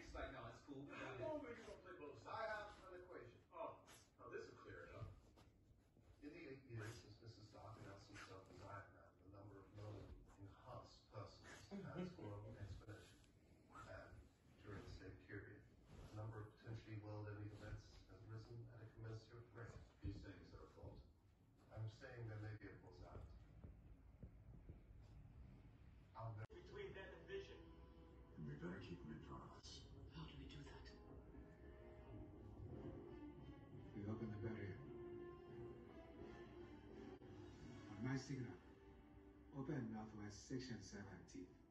He's like, no, it's cool. Oh, you're gonna play both sides. I have an equation. Oh, this will clear it up. In the 8 years since Mrs. Doc announced himself as Iron Man, the number of known enhanced persons has grown exponentially. And during the same period, the number of potentially world-ending events has risen at a commensurate rate. He's saying it's our fault. I'm saying there may be a cause out. I'll go. Between death and vision. And we better keep them in front of us. How do we do that? We open the barrier. On my signal, open Northwest Section 17.